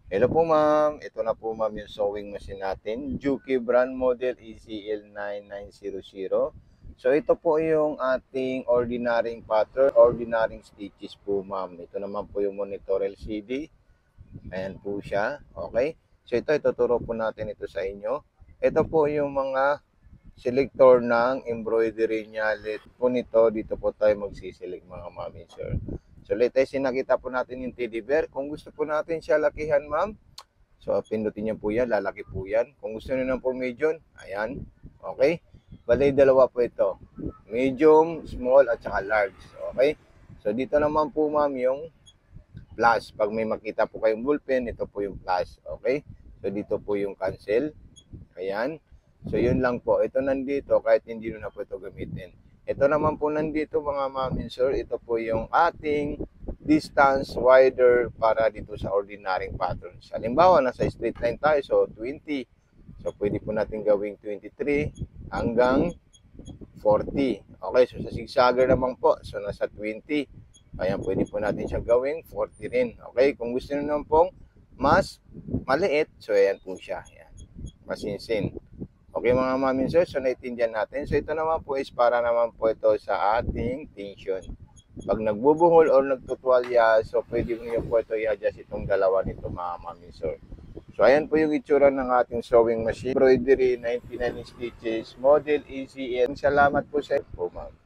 Hello po ma'am, ito na po ma'am yung sewing machine natin, Juki brand model ECL9900. So ito po yung ating ordinary pattern, ordinary stitches po ma'am. Ito naman po yung monitor LCD, ayan po siya, okay. So ito, ituturo po natin ito sa inyo. Ito po yung mga selector ng embroidery niya. Let po nito, dito po tayo magsiselect mga ma'am and sir. So latest, nakita po natin yung teddy bear. Kung gusto po natin siya lakihan ma'am, so pindutin niyo po yan, lalaki po yan. Kung gusto niyo po medium, ayan, okay. Bali, dalawa po ito, medium, small, at saka large, okay. So dito naman po ma'am yung plus. Pag may makita po kayong ballpen, ito po yung plus, okay. So dito po yung cancel, ayan. So yun lang po, ito nandito kahit hindi nyo na po ito gamitin. Ito naman po nandito mga ma'am and sir, ito po yung ating distance wider para dito sa ordinary patterns. Halimbawa, nasa straight line tayo, so 20. So pwede po natin gawing 23 hanggang 40. Okay, so sa zigzagger naman po, so nasa 20. Kaya pwede po natin siya gawing 40 rin. Okay, kung gusto nyo naman pong mas maliit, so ayan po siya. Ayan. Masinsin. Okay mga ma'am and sir, so naiintindihan natin. So ito naman po is para naman po ito sa ating tension. Pag nagbubuhol or nagtutwalya, so pwede niyo po ito i-adjust itong dalawa nito mga ma'am and sir. So ayan po yung itsura ng ating sewing machine. Embroidery 99 stitches, model ECN. Salamat po sa po ma'am.